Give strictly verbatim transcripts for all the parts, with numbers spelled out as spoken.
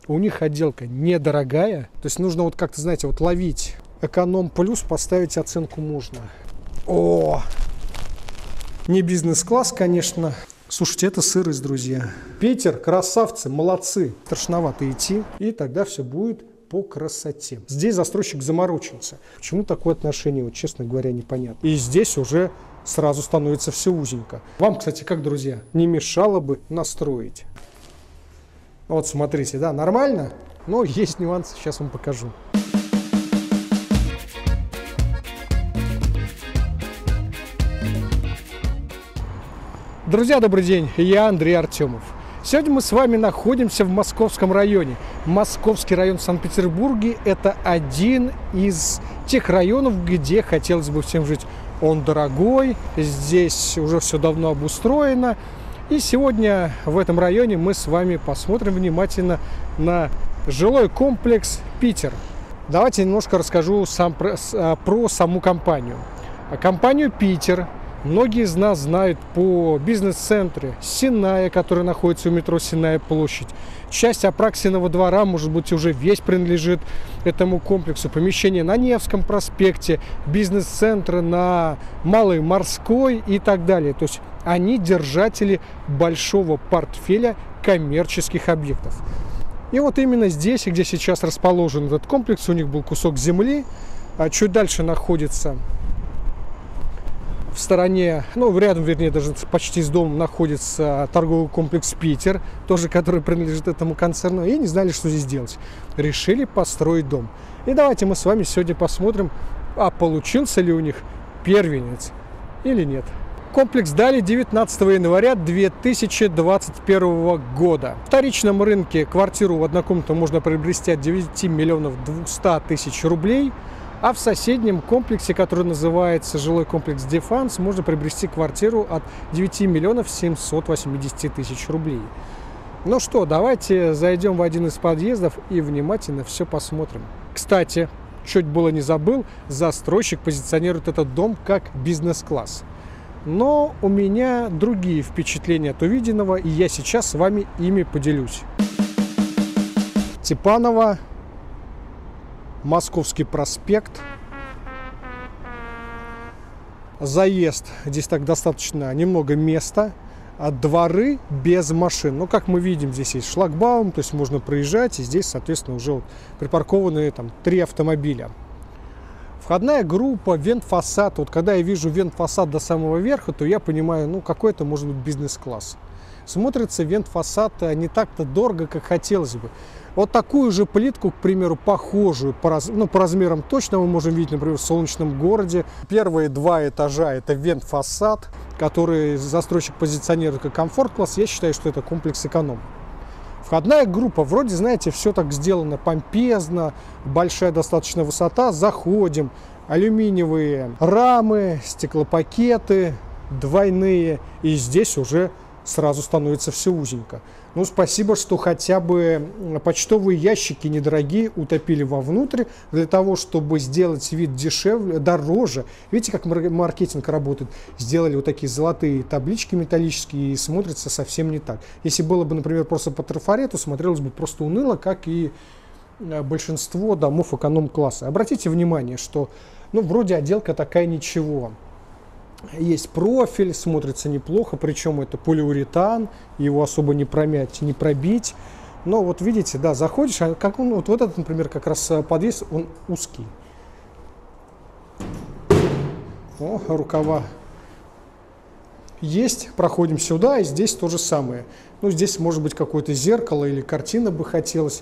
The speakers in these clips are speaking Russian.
У них отделка недорогая. То есть нужно вот как-то, знаете, вот ловить эконом плюс, поставить оценку можно. О! Не бизнес-класс, конечно. Слушайте, это сырость, друзья. Питер, красавцы, молодцы. Страшновато идти, и тогда все будет по красоте. Здесь застройщик заморочился. Почему такое отношение, вот, честно говоря, непонятно. И здесь уже сразу становится все узенько. Вам, кстати, как, друзья, не мешало бы настроить. Вот смотрите, да, нормально, но есть нюансы, сейчас вам покажу. Друзья, добрый день, я Андрей Артемов. Сегодня мы с вами находимся в Московском районе. Московский район в Санкт-Петербурге – это один из тех районов, где хотелось бы всем жить. Он дорогой, здесь уже все давно обустроено. И сегодня в этом районе мы с вами посмотрим внимательно на жилой комплекс «Питер». Давайте немножко расскажу сам про, про саму компанию. Компанию «Питер» многие из нас знают по бизнес-центре Синая, который находится у метро Синая площадь. Часть Апраксиного двора, может быть, уже весь принадлежит этому комплексу. Помещение на Невском проспекте, бизнес-центры на Малой Морской и так далее. То есть они держатели большого портфеля коммерческих объектов. И вот именно здесь, где сейчас расположен этот комплекс, у них был кусок земли, а чуть дальше находится... В стороне, ну, рядом, вернее, даже почти с домом находится торговый комплекс «Питер», тоже который принадлежит этому концерну, и не знали, что здесь делать. Решили построить дом. И давайте мы с вами сегодня посмотрим, а получился ли у них первенец или нет. Комплекс дали девятнадцатого января две тысячи двадцать первого года. В вторичном рынке квартиру в однокомнатную можно приобрести от девяти миллионов двухсот тысяч рублей. А в соседнем комплексе, который называется жилой комплекс «Дефанс», можно приобрести квартиру от девяти миллионов семисот восьмидесяти тысяч рублей. Ну что, давайте зайдем в один из подъездов и внимательно все посмотрим. Кстати, чуть было не забыл, застройщик позиционирует этот дом как бизнес-класс. Но у меня другие впечатления от увиденного, и я сейчас с вами ими поделюсь. Степаново. Московский проспект. Заезд. Здесь так достаточно немного места. А дворы без машин. Ну, как мы видим, здесь есть шлагбаум, то есть можно проезжать. И здесь, соответственно, уже вот припаркованы там три автомобиля. Входная группа, вент-фасад. Вот когда я вижу вент-фасад до самого верха, то я понимаю, ну, какой это может быть бизнес-класс. Смотрится вент-фасад не так-то дорого, как хотелось бы. Вот такую же плитку, к примеру, похожую, по, раз, ну, по размерам точно мы можем видеть, например, в Солнечном городе. Первые два этажа – это вент-фасад, который застройщик позиционирует как комфорт-класс. Я считаю, что это комплекс эконом. Входная группа, вроде, знаете, все так сделано помпезно, большая достаточно высота. Заходим, алюминиевые рамы, стеклопакеты двойные, и здесь уже сразу становится все узенько. Ну, спасибо, что хотя бы почтовые ящики недорогие утопили вовнутрь, для того, чтобы сделать вид дешевле, дороже. Видите, как маркетинг работает? Сделали вот такие золотые таблички металлические, и смотрится совсем не так. Если было бы, например, просто по трафарету, смотрелось бы просто уныло, как и большинство домов эконом-класса. Обратите внимание, что, ну, вроде отделка такая ничего. Есть профиль, смотрится неплохо, причем это полиуретан, его особо не промять, не пробить. Но вот видите, да, заходишь, а как он, вот, вот этот, например, как раз подъезд, он узкий. О, рукава есть, проходим сюда, и здесь то же самое. Ну, здесь может быть какое-то зеркало или картина бы хотелось.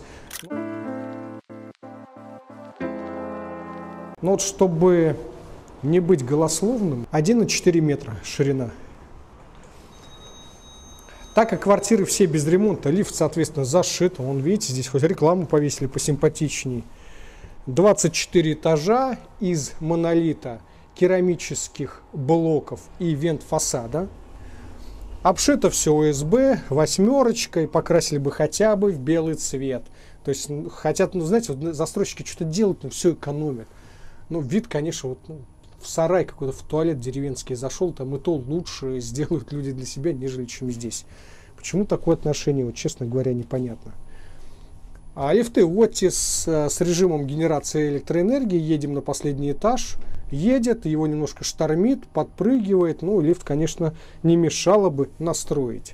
Но вот чтобы не быть голословным, один и четыре метра ширина. Так как квартиры все без ремонта, лифт, соответственно, зашит. Вон, видите, здесь хоть рекламу повесили посимпатичней. двадцать четыре этажа из монолита, керамических блоков и вент-фасада. Обшито все о эс бэ, восьмерочкой, покрасили бы хотя бы в белый цвет. То есть хотят, ну, знаете, вот застройщики что-то делают, но все экономят. Ну, вид, конечно, вот, ну, в сарай какой-то, в туалет деревенский зашел, там и то лучше сделают люди для себя, нежели чем здесь. Почему такое отношение, вот, честно говоря, непонятно. А лифты Otis с режимом генерации электроэнергии. Едем на последний этаж. Едет, его немножко штормит, подпрыгивает. Ну, лифт, конечно, не мешало бы настроить.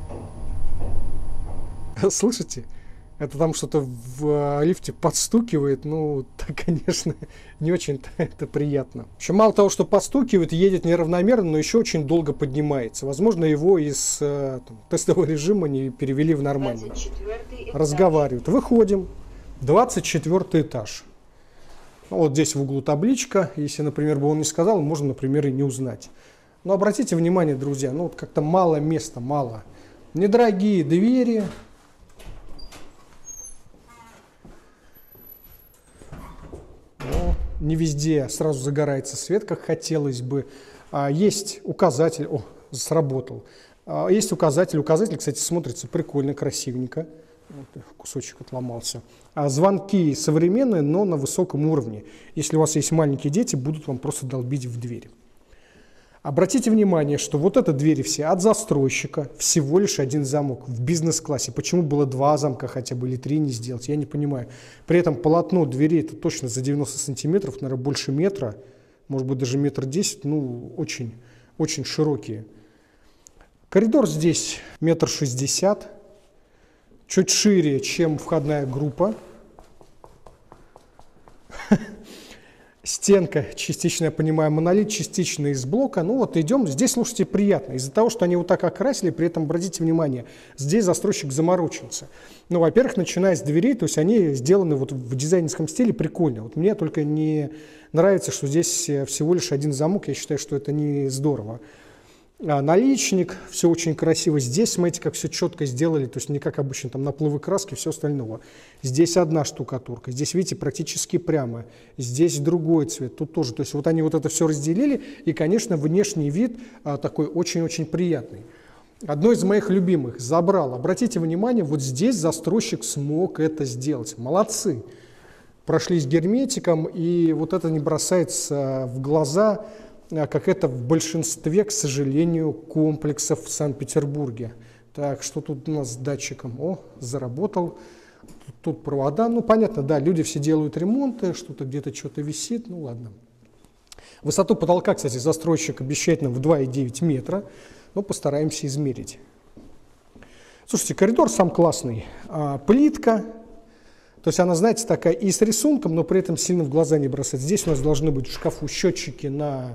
Слышите? Это там что-то в лифте подстукивает. Ну, так, конечно, не очень это приятно. Еще мало того, что подстукивает, едет неравномерно, но еще очень долго поднимается. Возможно, его из там, тестового режима не перевели в нормальный. Разговаривают. Выходим. двадцать четвёртый этаж. Вот здесь в углу табличка. Если, например, бы он не сказал, можно, например, и не узнать. Но обратите внимание, друзья, ну вот как-то мало места, мало. Недорогие двери. Но не везде сразу загорается свет, как хотелось бы. Есть указатель. О, сработал. Есть указатель. Указатель, кстати, смотрится прикольно, красивенько. Вот, кусочек отломался. А звонки современные, но на высоком уровне. Если у вас есть маленькие дети, будут вам просто долбить в дверь. Обратите внимание, что вот это двери все от застройщика, всего лишь один замок в бизнес-классе. Почему было два замка хотя бы или три не сделать, я не понимаю. При этом полотно дверей это точно за девяносто сантиметров, наверное, больше метра, может быть даже метр десять, ну очень, очень широкие. Коридор здесь метр шестьдесят. Чуть шире, чем входная группа. Стенка частично, я понимаю, монолит, частично из блока. Ну вот идем, здесь, слушайте, приятно. Из-за того, что они вот так окрасили, при этом, обратите внимание, здесь застройщик заморочился. Ну, во-первых, начиная с дверей, то есть они сделаны вот в дизайнерском стиле прикольно. Вот мне только не нравится, что здесь всего лишь один замок, я считаю, что это не здорово. А, наличник, все очень красиво. Здесь, смотрите, как все четко сделали, то есть не как обычно там наплывы краски, все остального. Здесь одна штукатурка, здесь, видите, практически прямо. Здесь другой цвет, тут тоже. То есть вот они вот это все разделили, и, конечно, внешний вид а, такой очень-очень приятный. Одно из моих любимых, забрал. Обратите внимание, вот здесь застройщик смог это сделать. Молодцы. Прошлись герметиком, и вот это не бросается в глаза, как это в большинстве, к сожалению, комплексов в Санкт-Петербурге. Так, что тут у нас с датчиком? О, заработал. Тут, тут провода. Ну, понятно, да, люди все делают ремонты, что-то где-то что-то висит. Ну, ладно. Высоту потолка, кстати, застройщик обещает нам в два и девять метра. Но постараемся измерить. Слушайте, коридор сам классный. А, плитка. То есть она, знаете, такая и с рисунком, но при этом сильно в глаза не бросает. Здесь у нас должны быть в шкафу счетчики на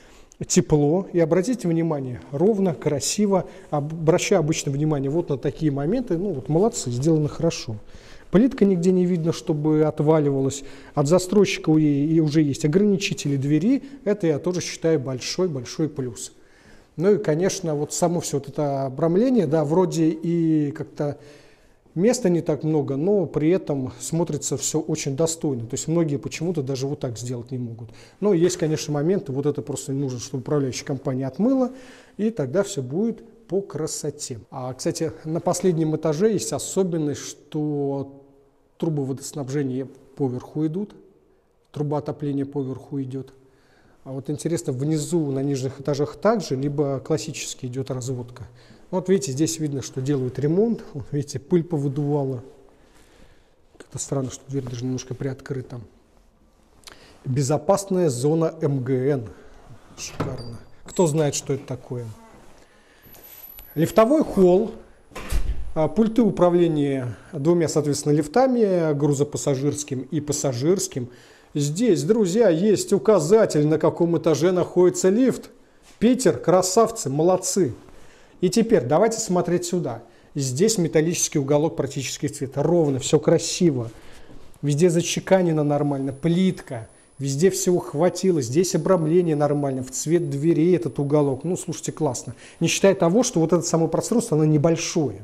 тепло. И обратите внимание, ровно, красиво. Обращаю обычно внимание вот на такие моменты. Ну вот молодцы, сделано хорошо. Плитка нигде не видно, чтобы отваливалась. От застройщика и уже есть ограничители двери. Это я тоже считаю большой-большой плюс. Ну и, конечно, вот само все вот это обрамление, да, вроде и как-то места не так много, но при этом смотрится все очень достойно. То есть многие почему-то даже вот так сделать не могут. Но есть, конечно, моменты, вот это просто нужно, чтобы управляющая компания отмыла, и тогда все будет по красоте. А, кстати, на последнем этаже есть особенность, что трубы водоснабжения поверху идут, труба отопления поверху идет. А вот интересно, внизу на нижних этажах также, либо классически идет разводка. Вот видите, здесь видно, что делают ремонт. Вот видите, пыль повыдувала. Как-то странно, что дверь даже немножко приоткрыта. Безопасная зона эм гэ эн. Шикарно. Кто знает, что это такое? Лифтовой холл. Пульты управления двумя, соответственно, лифтами, грузопассажирским и пассажирским. Здесь, друзья, есть указатель, на каком этаже находится лифт. Питер, красавцы, молодцы. И теперь давайте смотреть сюда. Здесь металлический уголок практически цвета. Ровно, все красиво. Везде зачеканено нормально, плитка. Везде всего хватило. Здесь обрамление нормально, в цвет дверей этот уголок. Ну, слушайте, классно. Не считая того, что вот это само пространство, оно небольшое.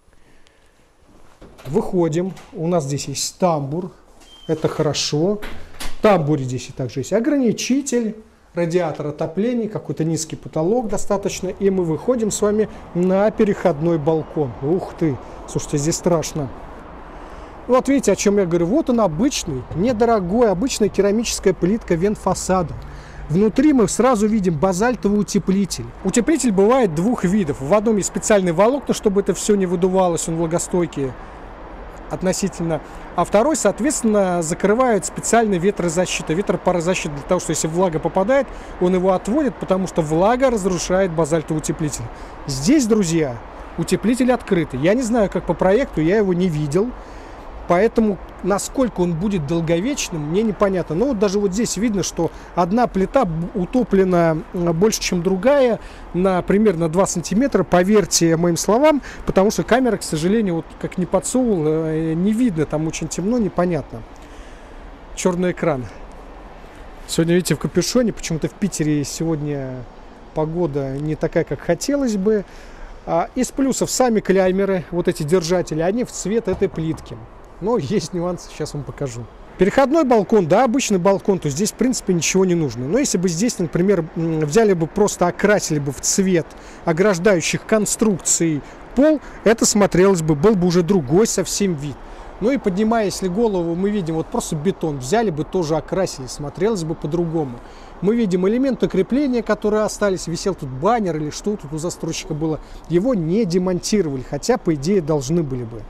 Выходим. У нас здесь есть тамбур. Это хорошо. В тамбуре здесь и также есть ограничитель. Радиатор отопления, какой-то низкий потолок достаточно, и мы выходим с вами на переходной балкон. Ух ты, слушайте, здесь страшно. Вот видите, о чем я говорю. Вот он обычный, недорогой, обычная керамическая плитка вентфасада. Внутри мы сразу видим базальтовый утеплитель. Утеплитель бывает двух видов. В одном есть специальные волокна, чтобы это все не выдувалось, он влагостойкий. относительно, а второй, соответственно, закрывает специальной ветрозащитой. Ветропарозащита для того, что если влага попадает, он его отводит, потому что влага разрушает базальтовый утеплитель. Здесь, друзья, утеплитель открытый. Я не знаю, как по проекту, я его не видел. Поэтому, насколько он будет долговечным, мне непонятно. Но вот даже вот здесь видно, что одна плита утоплена больше, чем другая, на примерно два сантиметра. Поверьте моим словам, потому что камера, к сожалению, вот как не подсовывал, не видно. Там очень темно, непонятно. Черный экран. Сегодня, видите, в капюшоне. Почему-то в Питере сегодня погода не такая, как хотелось бы. Из плюсов сами клеймеры, вот эти держатели, они в цвет этой плитки. Но есть нюансы, сейчас вам покажу. Переходной балкон, да, обычный балкон, то здесь, в принципе, ничего не нужно. Но если бы здесь, например, взяли бы просто окрасили бы в цвет ограждающих конструкций пол, это смотрелось бы, был бы уже другой совсем вид. Ну и поднимая, если голову, мы видим вот просто бетон, взяли бы, тоже окрасили, смотрелось бы по-другому. Мы видим элементы крепления, которые остались, висел тут баннер или что тут у застройщика было. Его не демонтировали, хотя, по идее, должны были бы.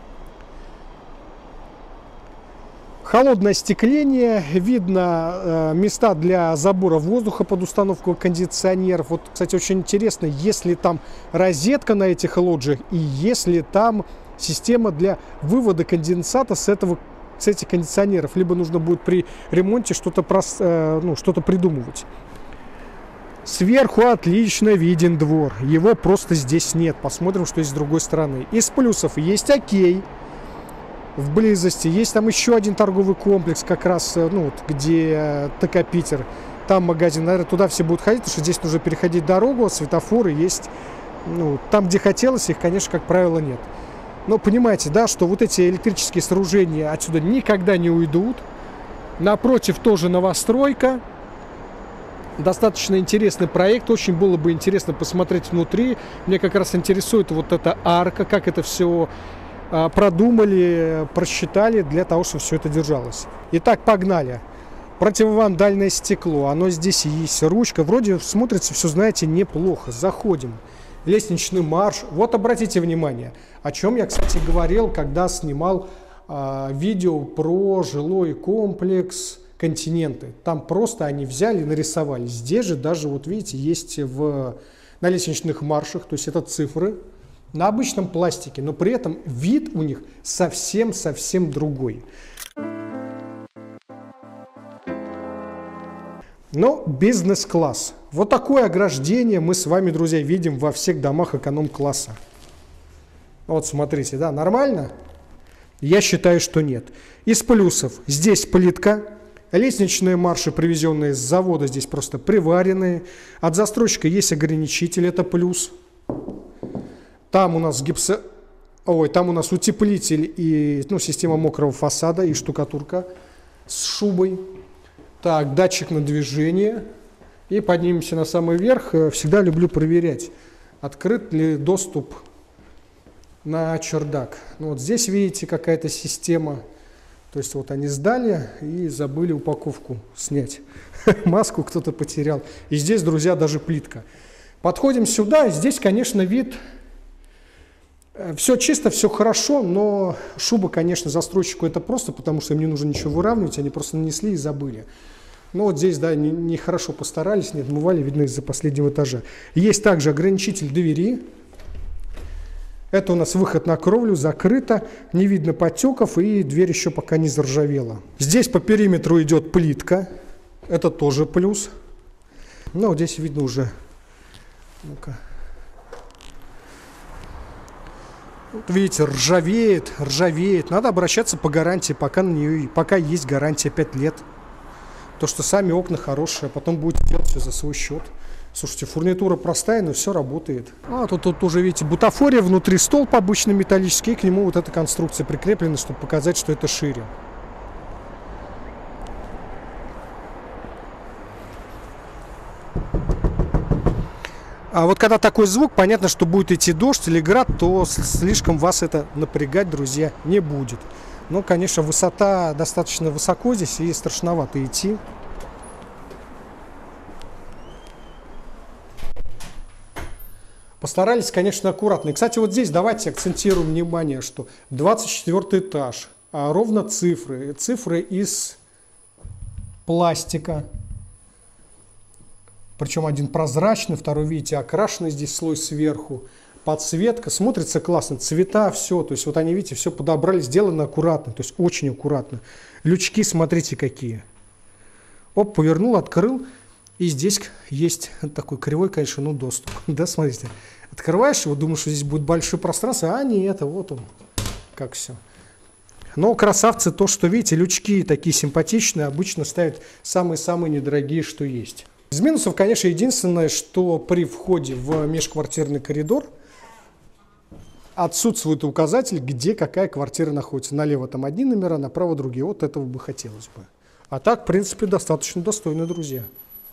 Холодное остекление, видно э, места для забора воздуха под установку кондиционеров. Вот, кстати, очень интересно, есть ли там розетка на этих лоджиях и есть ли там система для вывода конденсата с, этого, с этих кондиционеров. Либо нужно будет при ремонте что-то э, ну, что-то придумывать. Сверху отлично виден двор. Его просто здесь нет. Посмотрим, что есть с другой стороны. Из плюсов есть окей. В близости есть там еще один торговый комплекс, как раз, ну, вот, где ТК Питер. Там магазин, наверное, туда все будут ходить, потому что здесь нужно переходить дорогу, светофоры есть. Ну, там, где хотелось, их, конечно, как правило, нет. Но понимаете, да, что вот эти электрические сооружения отсюда никогда не уйдут. Напротив тоже новостройка. Достаточно интересный проект, очень было бы интересно посмотреть внутри. Мне как раз интересует вот эта арка, как это все продумали, просчитали для того, чтобы все это держалось. Итак, погнали. Противовандальное стекло, оно здесь есть, ручка, вроде смотрится все, знаете, неплохо. Заходим. Лестничный марш. Вот обратите внимание, о чем я, кстати, говорил, когда снимал э, видео про жилой комплекс «Континенты». Там просто они взяли и нарисовали. Здесь же даже, вот видите, есть в, на лестничных маршах, то есть это цифры на обычном пластике, но при этом вид у них совсем-совсем другой. Но бизнес-класс. Вот такое ограждение мы с вами, друзья, видим во всех домах эконом-класса. Вот смотрите, да, нормально? Я считаю, что нет. Из плюсов здесь плитка. Лестничные марши, привезенные с завода, здесь просто приваренные. От застройщика есть ограничитель, это плюс. Там у нас гипсо... Ой, там у нас утеплитель и, ну, система мокрого фасада и штукатурка с шубой. Так, датчик на движение. И поднимемся на самый верх. Всегда люблю проверять, открыт ли доступ на чердак. Ну, вот здесь видите какая-то система. То есть вот они сдали и забыли упаковку снять. Маску кто-то потерял. И здесь, друзья, даже плитка. Подходим сюда. Здесь, конечно, вид... Все чисто, все хорошо, но шуба, конечно, застройщику это просто, потому что им не нужно ничего выравнивать, они просто нанесли и забыли. Но вот здесь, да, нехорошо не постарались, не отмывали, видно, из-за последнего этажа. Есть также ограничитель двери. Это у нас выход на кровлю, закрыто, не видно потеков, и дверь еще пока не заржавела. Здесь по периметру идет плитка, это тоже плюс. Ну, вот здесь видно уже, ну-ка. Вот видите, ржавеет, ржавеет. Надо обращаться по гарантии, пока, на нее, пока есть гарантия пять лет. То, что сами окна хорошие, а потом будете делать все за свой счет. Слушайте, фурнитура простая, но все работает. А тут, тут уже, видите, бутафория, внутри столб обычный металлический, и к нему вот эта конструкция прикреплена, чтобы показать, что это шире. А вот когда такой звук, понятно, что будет идти дождь или град, то слишком вас это напрягать, друзья, не будет. Но, конечно, высота достаточно высоко здесь и страшновато идти. Постарались, конечно, аккуратно. И, кстати, вот здесь давайте акцентируем внимание, что двадцать четвёртый этаж, а ровно цифры. Цифры из пластика. Причем один прозрачный, второй, видите, окрашенный здесь слой сверху. Подсветка, смотрится классно, цвета, все. То есть вот они, видите, все подобрали, сделано аккуратно, то есть очень аккуратно. Лючки, смотрите, какие. Оп, повернул, открыл. И здесь есть такой кривой, конечно, ну, доступ. Да, смотрите. Открываешь его, думаешь, что здесь будет большое пространство, а не это, вот он, как все. Но красавцы то, что, видите, лючки такие симпатичные, обычно ставят самые-самые недорогие, что есть. Из минусов, конечно, единственное, что при входе в межквартирный коридор отсутствует указатель, где какая квартира находится. Налево там одни номера, направо другие. Вот этого бы хотелось бы. А так, в принципе, достаточно достойно, друзья.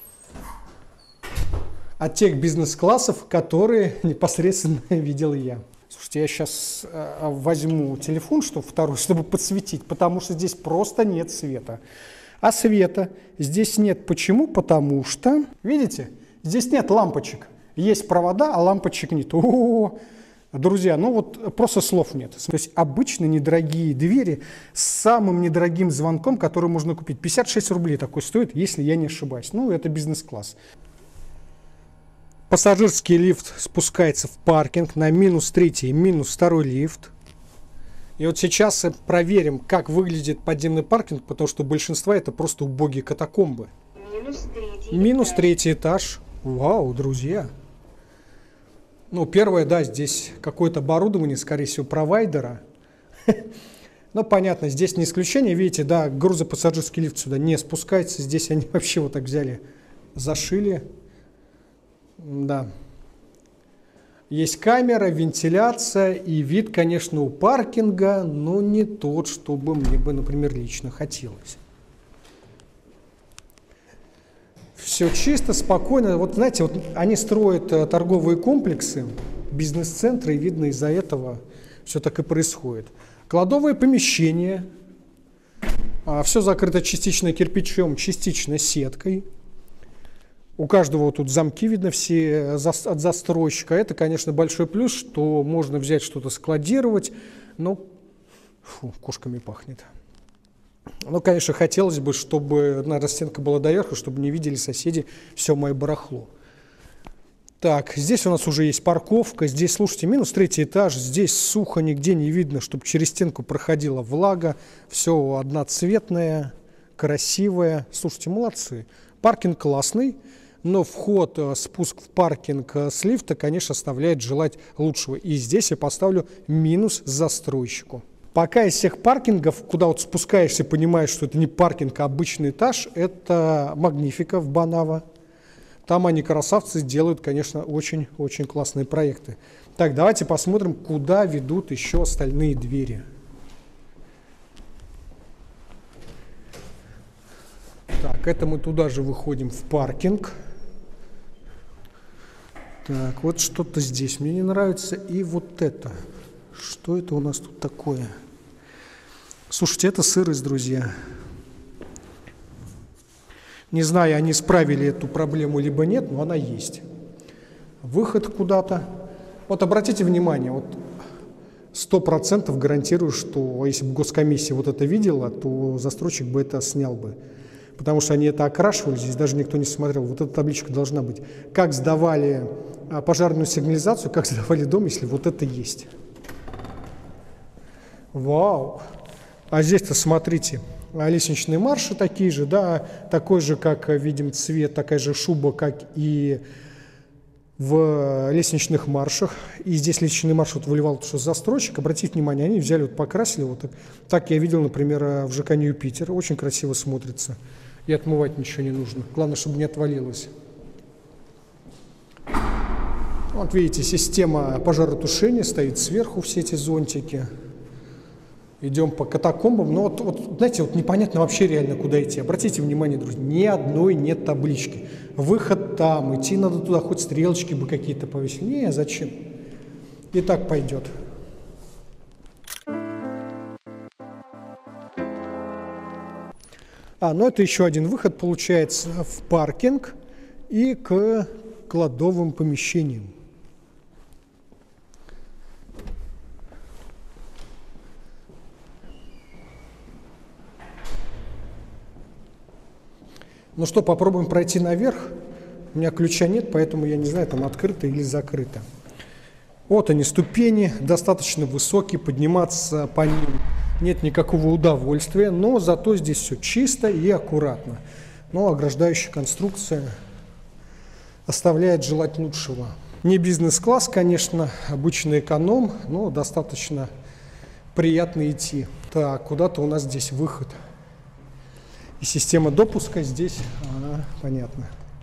От тех бизнес-классов, которые непосредственно видел я. Слушайте, я сейчас э, возьму телефон, чтобы второй, чтобы подсветить, потому что здесь просто нет света. А света здесь нет. Почему? Потому что, видите, здесь нет лампочек. Есть провода, а лампочек нет. О-о-о! Друзья, ну вот просто слов нет. То есть обычные недорогие двери с самым недорогим звонком, который можно купить. пятьдесят шесть рублей такой стоит, если я не ошибаюсь. Ну, это бизнес-класс. Пассажирский лифт спускается в паркинг на минус третий и минус второй лифт. И вот сейчас проверим, как выглядит подземный паркинг, потому что большинство это просто убогие катакомбы. Минус третий, минус третий этаж. Вау, друзья. Ну, первое, да, здесь какое-то оборудование, скорее всего, провайдера. Ну, понятно, здесь не исключение. Видите, да, грузопассажирский лифт сюда не спускается. Здесь они вообще вот так взяли, зашили. Да. Есть камера, вентиляция и вид, конечно, у паркинга, но не тот, чтобы мне бы, например, лично хотелось. Все чисто, спокойно. Вот знаете, вот они строят торговые комплексы, бизнес-центры, и видно из-за этого все так и происходит. Кладовые помещения, все закрыто частично кирпичом, частично сеткой. У каждого вот тут замки видно все от застройщика. Это, конечно, большой плюс, что можно взять что-то складировать, но фу, кошками пахнет. Ну, конечно, хотелось бы, чтобы наверное, стенка была доверху, чтобы не видели соседи все мое барахло. Так, здесь у нас уже есть парковка. Здесь, слушайте, минус третий этаж. Здесь сухо, нигде не видно, чтобы через стенку проходила влага. Все одноцветное, красивое. Слушайте, молодцы. Паркинг классный. Но вход, спуск в паркинг с лифта, конечно, оставляет желать лучшего. И здесь я поставлю минус застройщику. Пока из всех паркингов, куда вот спускаешься, понимаешь, что это не паркинг, а обычный этаж, это Магнифика в Бонаво. Там они, красавцы, делают, конечно, очень-очень классные проекты. Так, давайте посмотрим, куда ведут еще остальные двери. Так, это мы туда же выходим в паркинг. Так, вот что-то здесь мне не нравится. И вот это. Что это у нас тут такое? Слушайте, это сырость, друзья. Не знаю, они исправили эту проблему либо нет, но она есть. Выход куда-то. Вот обратите внимание, вот сто процентов гарантирую, что если бы госкомиссия вот это видела, то застройщик бы это снял бы. Потому что они это окрашивали, здесь даже никто не смотрел. Вот эта табличка должна быть. Как сдавали пожарную сигнализацию, как сдавали дом, если вот это есть. Вау! А здесь-то смотрите, лестничные марши такие же, да, такой же, как видим, цвет, такая же шуба, как и в лестничных маршах. И здесь лестничный марш вот выливал, что застройщик. Обратите внимание, они взяли, вот покрасили вот так. Так я видел, например, в ЖК Нью-Питер. Очень красиво смотрится. И отмывать ничего не нужно. Главное, чтобы не отвалилось. Вот видите, система пожаротушения стоит сверху, все эти зонтики. Идем по катакомбам. Но вот, вот, знаете, вот непонятно вообще реально, куда идти. Обратите внимание, друзья, ни одной нет таблички. Выход там, идти надо туда, хоть стрелочки бы какие-то повесили. Не, зачем? И так пойдет. А, ну это еще один выход получается в паркинг и к кладовым помещениям. Ну что, попробуем пройти наверх. У меня ключа нет, поэтому я не знаю, там открыто или закрыто. Вот они, ступени, достаточно высокие, подниматься по ним нет никакого удовольствия, но зато здесь все чисто и аккуратно. Но ограждающая конструкция оставляет желать лучшего. Не бизнес-класс, конечно, обычный эконом, но достаточно приятно идти. Так, куда-то у нас здесь выход. И система допуска здесь, ага, понятно.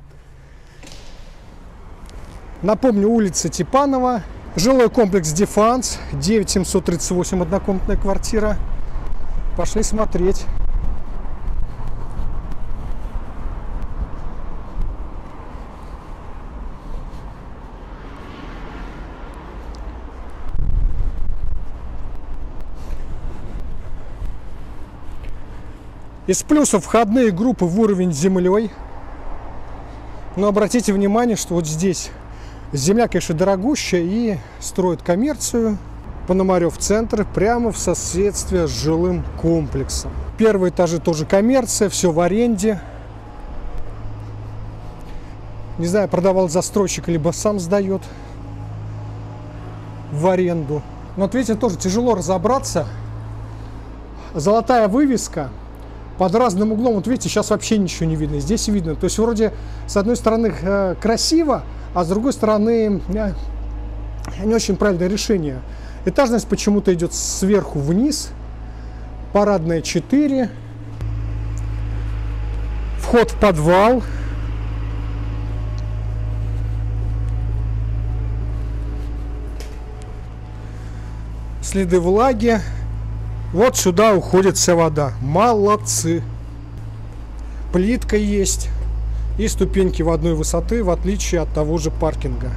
Напомню, улица Типанова, жилой комплекс Дефанс, девять семьсот тридцать восемь, однокомнатная квартира. Пошли смотреть. Из плюсов входные группы в уровень с землей. Но обратите внимание, что вот здесь земля, конечно, дорогущая, и строят коммерцию. Пономарев центр прямо в соседстве с жилым комплексом. Первые этажи тоже коммерция, все в аренде. Не знаю, продавал застройщик, либо сам сдает в аренду. Но вот видите, тоже тяжело разобраться. Золотая вывеска. Под разным углом, вот видите, сейчас вообще ничего не видно. Здесь видно. То есть вроде с одной стороны красиво, а с другой стороны не очень правильное решение. Этажность почему-то идет сверху вниз. Парадная четыре. Вход в подвал. Следы влаги. Вот сюда уходит вся вода. Молодцы. Плитка есть. И ступеньки в одной высоты, в отличие от того же паркинга.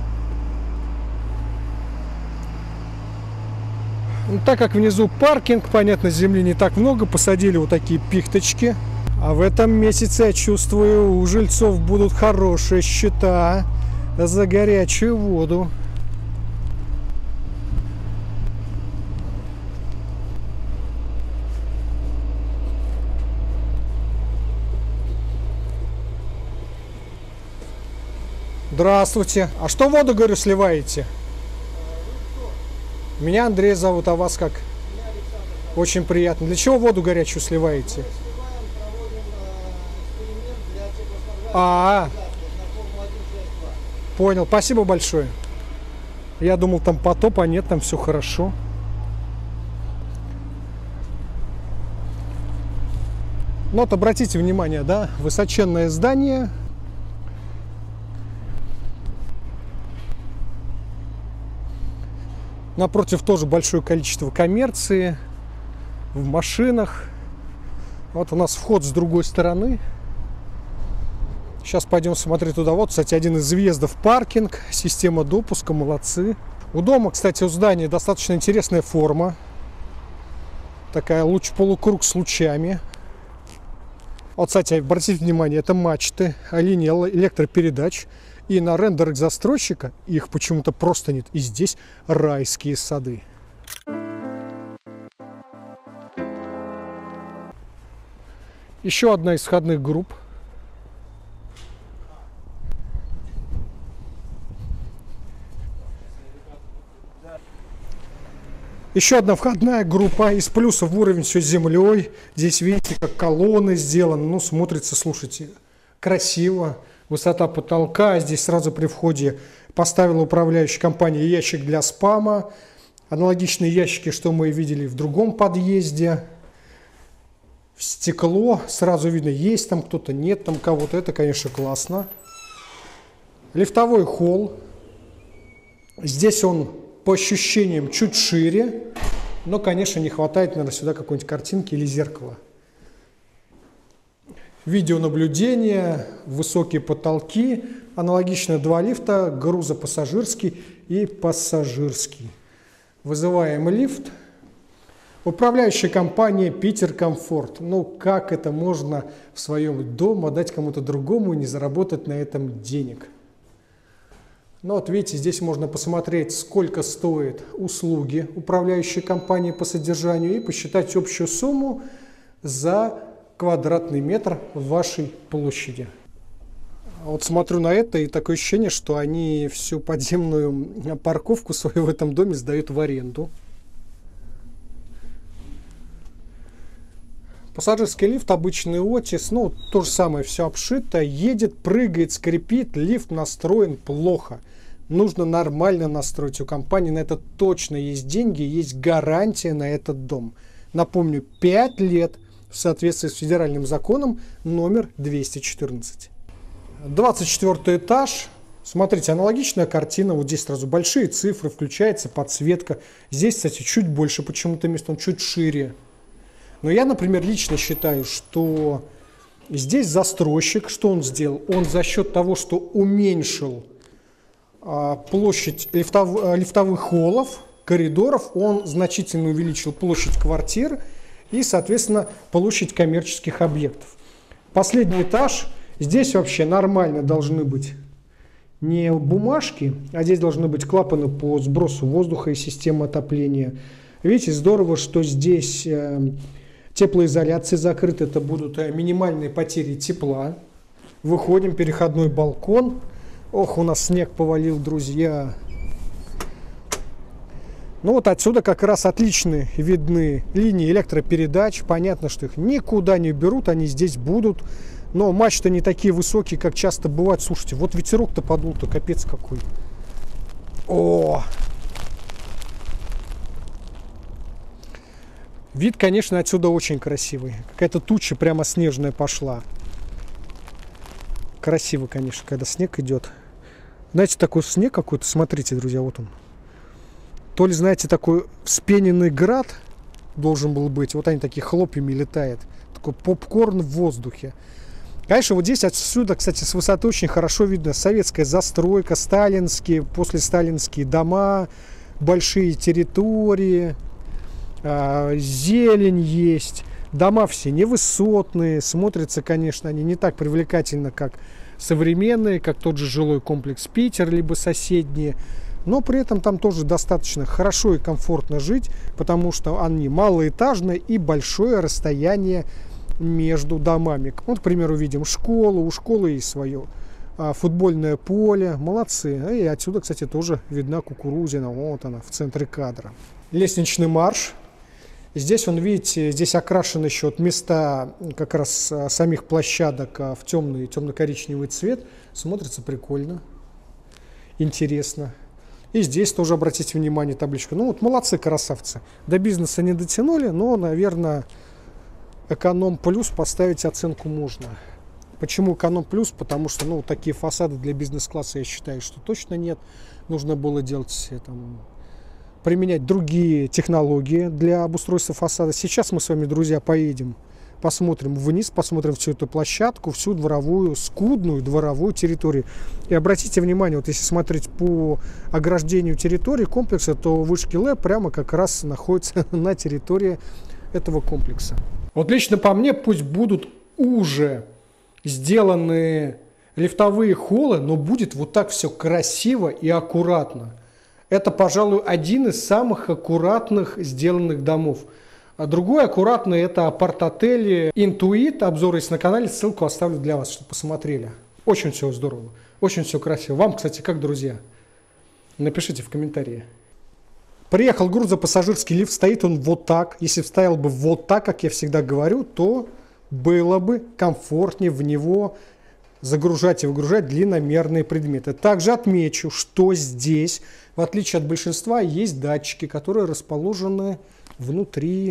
Ну, так как внизу паркинг, понятно, земли не так много, посадили вот такие пихточки. А в этом месяце, я чувствую, у жильцов будут хорошие счета за горячую воду. Здравствуйте. А что воду, говорю, сливаете? Меня Андрей зовут, а вас как? Очень приятно. Для чего воду горячую сливаете? А, -а, -а. Понял. Спасибо большое. Я думал, там потоп, а нет, там все хорошо. Ну вот обратите внимание, да, высоченное здание. Напротив тоже большое количество коммерции, в машинах. Вот у нас вход с другой стороны. Сейчас пойдем смотреть туда. Вот, кстати, один из въездов паркинг, система допуска, молодцы. У дома, кстати, у здания достаточно интересная форма. Такая луч, полукруг с лучами. Вот, кстати, обратите внимание, это мачты, линия электропередач. И на рендерах застройщика их почему-то просто нет. И здесь райские сады. Еще одна из входных групп. Еще одна входная группа. Из плюсов в уровень все с землей. Здесь видите, как колонны сделаны. Ну, смотрится, слушайте, красиво. Высота потолка. Здесь сразу при входе поставила управляющая компания ящик для спама. Аналогичные ящики, что мы видели в другом подъезде. Стекло. Сразу видно, есть там кто-то, нет там кого-то. Это, конечно, классно. Лифтовой холл. Здесь он, по ощущениям, чуть шире. Но, конечно, не хватает, наверное, сюда какой-нибудь картинки или зеркала. Видеонаблюдение, высокие потолки, аналогично два лифта, грузопассажирский и пассажирский. Вызываем лифт. Управляющая компания Питер Комфорт. Ну, как это можно в своем доме отдать кому-то другому и не заработать на этом денег? Ну, вот видите, здесь можно посмотреть, сколько стоят услуги управляющей компании по содержанию и посчитать общую сумму за квадратный метр вашей площади. Вот смотрю на это, и такое ощущение, что они всю подземную парковку свою в этом доме сдают в аренду. Пассажирский лифт, обычный Otis, ну, то же самое, все обшито, едет, прыгает, скрипит, лифт настроен плохо. Нужно нормально настроить. У компании на это точно есть деньги, есть гарантия на этот дом. Напомню, пять лет в соответствии с федеральным законом номер двести четырнадцать. двадцать четвёртый этаж. Смотрите, аналогичная картина. Вот здесь сразу большие цифры, включается подсветка. Здесь, кстати, чуть больше почему-то мест, он чуть шире. Но я, например, лично считаю, что здесь застройщик, что он сделал? Он за счет того, что уменьшил а, площадь лифтов, лифтовых холлов, коридоров, он значительно увеличил площадь квартир и, соответственно, площадь коммерческих объектов. Последний этаж. Здесь вообще нормально должны быть не бумажки, а здесь должны быть клапаны по сбросу воздуха и система отопления. Видите, здорово, что здесь э, теплоизоляция закрыта, это будут э, минимальные потери тепла. Выходим, переходной балкон. Ох, у нас снег повалил, друзья. Ну вот отсюда как раз отлично видны линии электропередач. Понятно, что их никуда не берут, они здесь будут. Но мачты не такие высокие, как часто бывает. Слушайте, вот ветерок-то подул-то, капец какой. О! Вид, конечно, отсюда очень красивый. Какая-то туча прямо снежная пошла. Красиво, конечно, когда снег идет. Знаете, такой снег какой-то, смотрите, друзья, вот он. То ли, знаете, такой вспененный град должен был быть. Вот они такие хлопьями летают. Такой попкорн в воздухе. Конечно, вот здесь отсюда, кстати, с высоты очень хорошо видно советская застройка, сталинские, послесталинские дома, большие территории, э, зелень есть, дома все невысотные, смотрятся, конечно, они не так привлекательно, как современные, как тот же жилой комплекс Питер, либо соседние, но при этом там тоже достаточно хорошо и комфортно жить, потому что они малоэтажные и большое расстояние между домами. Вот, к примеру, видим школу, у школы есть свое а, футбольное поле, молодцы. И отсюда, кстати, тоже видна кукурузина, вот она, в центре кадра. Лестничный марш. Здесь, он, видите, здесь окрашены еще вот места как раз а, самих площадок а, в темный, темно-коричневый цвет. Смотрится прикольно, интересно. И здесь тоже, обратите внимание, табличка. Ну вот, молодцы, красавцы. До бизнеса не дотянули, но, наверное, эконом плюс поставить оценку можно. Почему эконом плюс? Потому что, ну, такие фасады для бизнес-класса, я считаю, что точно нет. Нужно было делать, там, применять другие технологии для обустройства фасада. Сейчас мы с вами, друзья, поедем, посмотрим вниз, посмотрим всю эту площадку, всю дворовую, скудную дворовую территорию. И обратите внимание, вот если смотреть по ограждению территории комплекса, то вышки Л прямо как раз находятся на территории этого комплекса. Вот лично по мне, пусть будут уже сделаны лифтовые холлы, но будет вот так все красиво и аккуратно. Это, пожалуй, один из самых аккуратных сделанных домов. А другой аккуратный — это апарт-отели Intuit. Обзор есть на канале, ссылку оставлю для вас, чтобы посмотрели. Очень все здорово, очень все красиво. Вам, кстати, как, друзья? Напишите в комментарии. Приехал грузопассажирский лифт, стоит он вот так. Если стоял бы вот так, как я всегда говорю, то было бы комфортнее в него загружать и выгружать длинномерные предметы. Также отмечу, что здесь, в отличие от большинства, есть датчики, которые расположены внутри.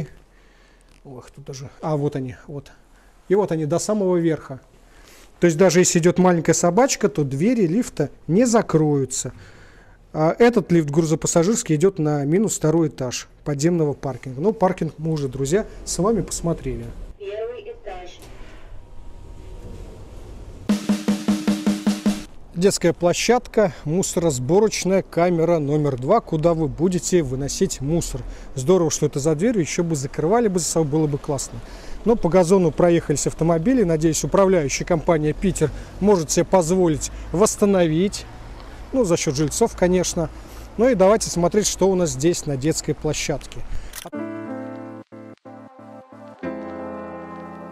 Ох, тут даже... А, вот они, вот. И вот они до самого верха. То есть даже если идет маленькая собачка, то двери лифта не закроются. Этот лифт грузопассажирский идет на минус второй этаж подземного паркинга. Но паркинг мы уже, друзья, с вами посмотрели. Первый этаж. Детская площадка, мусоросборочная камера номер два, куда вы будете выносить мусор. Здорово, что это за дверью, еще бы закрывали бы за собой, было бы классно. Но по газону проехались автомобили. Надеюсь, управляющая компания Питер может себе позволить восстановить. Ну, за счет жильцов, конечно. Ну и давайте смотреть, что у нас здесь на детской площадке.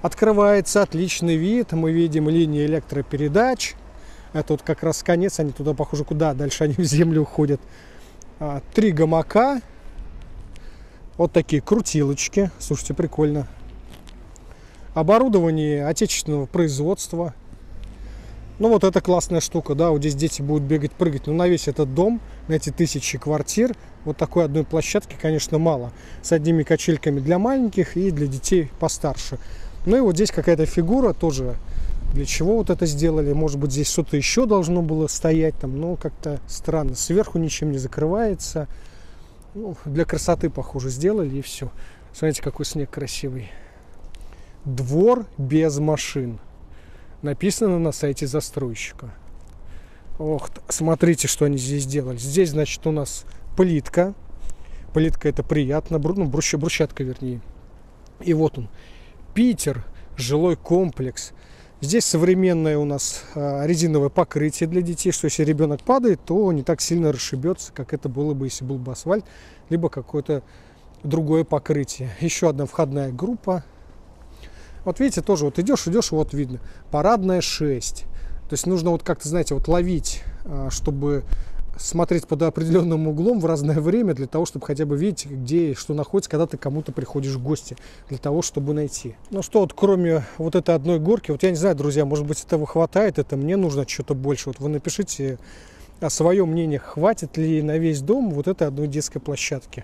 Открывается отличный вид. Мы видим линии электропередач. Это вот как раз конец. Они туда, похоже, куда? Дальше они в землю уходят. Три гамака. Вот такие крутилочки. Слушайте, прикольно. Оборудование отечественного производства. Ну, вот это классная штука, да, вот здесь дети будут бегать, прыгать. Но на весь этот дом, на эти тысячи квартир, вот такой одной площадки, конечно, мало. С одними качельками для маленьких и для детей постарше. Ну и вот здесь какая-то фигура тоже. Для чего вот это сделали? Может быть, здесь что-то еще должно было стоять там, но как-то странно. Сверху ничем не закрывается. Ну, для красоты, похоже, сделали и все. Смотрите, какой снег красивый. Двор без машин. Написано на сайте застройщика. Ох, смотрите, что они здесь сделали. Здесь, значит, у нас плитка. Плитка — это приятно. Ну, брусчатка, вернее. И вот он. Питер. Жилой комплекс. Здесь современное у нас а, резиновое покрытие для детей, что если ребенок падает, то не так сильно расшибется, как это было бы, если был бы асфальт, либо какое-то другое покрытие. Еще одна входная группа. Вот видите, тоже вот идешь, идешь, вот видно. Парадная шесть. То есть нужно вот как-то, знаете, вот ловить, чтобы смотреть под определенным углом в разное время, для того, чтобы хотя бы видеть, где и что находится, когда ты кому-то приходишь в гости, для того, чтобы найти. Ну что, вот кроме вот этой одной горки, вот я не знаю, друзья, может быть, этого хватает, это мне нужно что-то больше. Вот вы напишите свое мнение, хватит ли на весь дом вот этой одной детской площадки.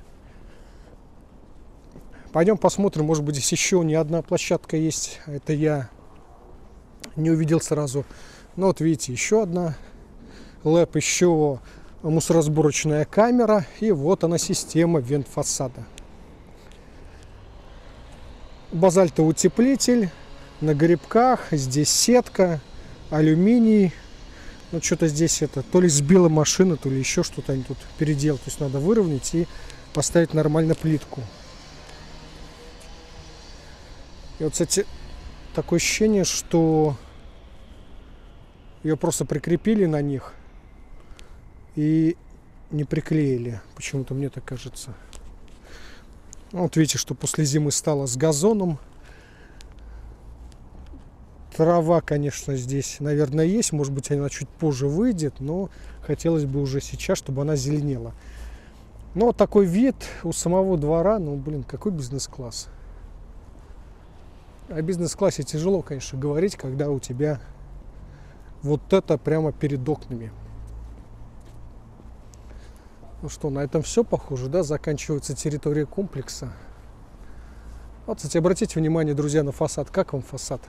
Пойдем посмотрим, может быть, здесь еще не одна площадка есть. Это я не увидел сразу. Ну вот видите, еще одна. Лэп, еще мусоросборочная камера. И вот она, система вент-фасада. Базальтоутеплитель на грибках. Здесь сетка, алюминий. Ну что-то здесь это, то ли сбила машина, то ли еще что-то они тут переделали. То есть надо выровнять и поставить нормально плитку. И вот, кстати, такое ощущение, что ее просто прикрепили на них и не приклеили. Почему-то мне так кажется. Вот видите, что после зимы стало с газоном. Трава, конечно, здесь, наверное, есть. Может быть, она чуть позже выйдет, но хотелось бы уже сейчас, чтобы она зеленела. Но вот такой вид у самого двора, ну, блин, какой бизнес-класс. О бизнес-классе тяжело, конечно, говорить, когда у тебя вот это прямо перед окнами. Ну что, на этом все, похоже, да? Заканчивается территория комплекса. Вот, кстати, обратите внимание, друзья, на фасад. Как вам фасад?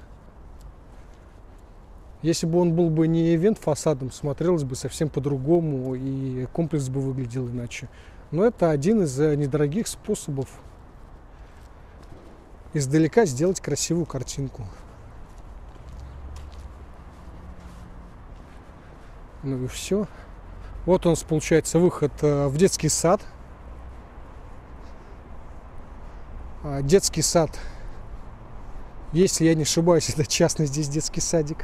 Если бы он был бы не ивент-фасадом, смотрелось бы совсем по-другому, и комплекс бы выглядел иначе. Но это один из недорогих способов издалека сделать красивую картинку. Ну и все. Вот у нас получается выход в детский сад. Детский сад, если я не ошибаюсь, это частный здесь детский садик.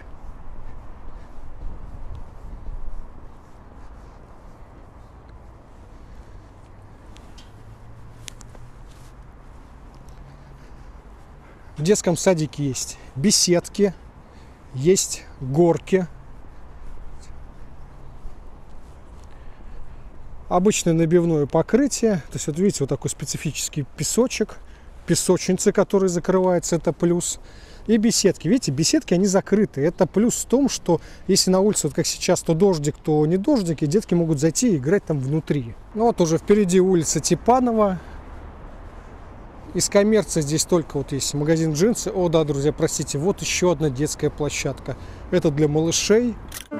В детском садике есть беседки, есть горки. Обычное набивное покрытие. То есть, вот видите, вот такой специфический песочек. Песочницы, которые закрываются, это плюс. И беседки. Видите, беседки, они закрыты. Это плюс в том, что если на улице, вот как сейчас, то дождик, то не дождик, и детки могут зайти и играть там внутри. Ну вот уже впереди улица Типанова. Из коммерции здесь только вот есть магазин джинсы. О, да, друзья, простите, вот еще одна детская площадка. Это для малышей.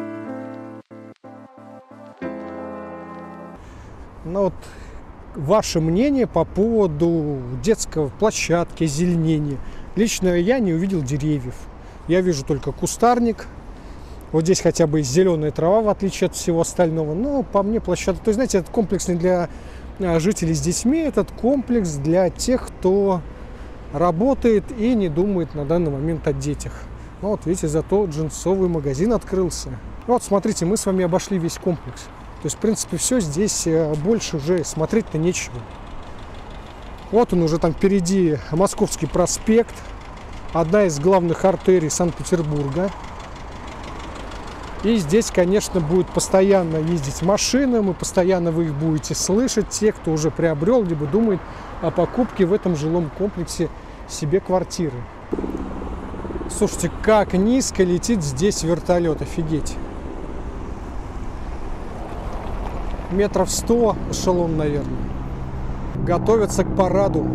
Ну вот, ваше мнение по поводу детской площадки, озеленения. Лично я не увидел деревьев. Я вижу только кустарник. Вот здесь хотя бы зеленая трава, в отличие от всего остального. Но по мне площадка... То есть, знаете, этот комплекс не для жителей с детьми, этот комплекс для тех, кто работает и не думает на данный момент о детях. Ну вот видите, зато джинсовый магазин открылся. Вот смотрите, мы с вами обошли весь комплекс. То есть, в принципе, все здесь, больше уже смотреть-то нечего. Вот он уже там впереди Московский проспект. одна из главных артерий Санкт-Петербурга. И здесь, конечно, будет постоянно ездить машины, мы постоянно вы их будете слышать, те, кто уже приобрел, либо думает о покупке в этом жилом комплексе себе квартиры. Слушайте, как низко летит здесь вертолет, офигеть. Метров сто эшелон, наверное. Готовятся к параду.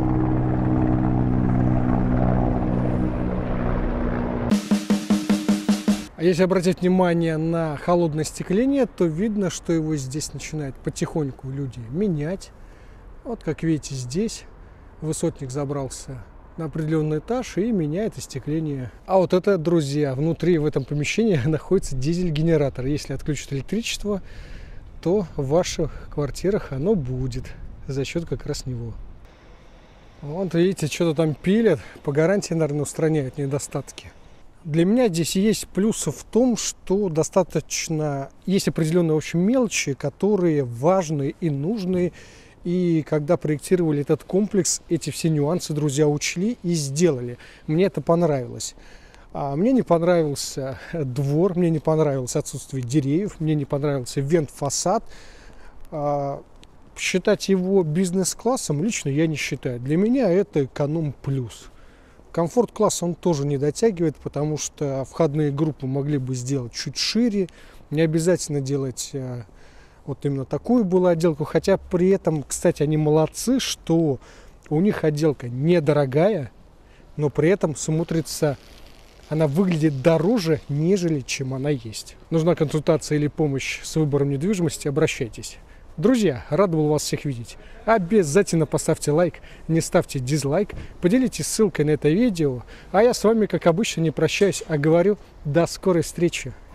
А если обратить внимание на холодное остекление, то видно, что его здесь начинают потихоньку люди менять. Вот как видите, здесь высотник забрался на определенный этаж и меняет остекление. А вот это, друзья, внутри в этом помещении находится дизель-генератор. Если отключат электричество, то в ваших квартирах оно будет за счет как раз него. Вот видите, что-то там пилят. По гарантии, наверное, устраняют недостатки. Для меня здесь есть плюсы в том, что достаточно есть определенные, в общем, мелочи, которые важны и нужны. И когда проектировали этот комплекс, эти все нюансы, друзья, учли и сделали. Мне это понравилось. А мне не понравился двор, мне не понравилось отсутствие деревьев, мне не понравился вент-фасад. А считать его бизнес-классом лично я не считаю. Для меня это эконом-плюс. Комфорт-класс он тоже не дотягивает, потому что входные группы могли бы сделать чуть шире. Не обязательно делать а, вот именно такую было отделку. Хотя при этом, кстати, они молодцы, что у них отделка недорогая, но при этом смотрится, она выглядит дороже, нежели чем она есть. Нужна консультация или помощь с выбором недвижимости, обращайтесь. Друзья, рад был вас всех видеть. Обязательно поставьте лайк, не ставьте дизлайк, поделитесь ссылкой на это видео. А я с вами, как обычно, не прощаюсь, а говорю до скорой встречи.